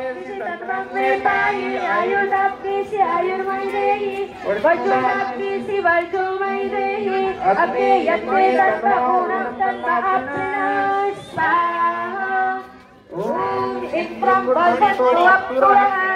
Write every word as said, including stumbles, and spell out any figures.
किसी तत्व में पाई आयुर्दाप्ति से आयुर्मय देहि वर्चुदाप्ति से वर्चुमय देहि अग्ने यज्ञे तत्व पूर्णं तत्व अप्रणः स्वाहा ओम इंद्रं वसतु अप्सुरः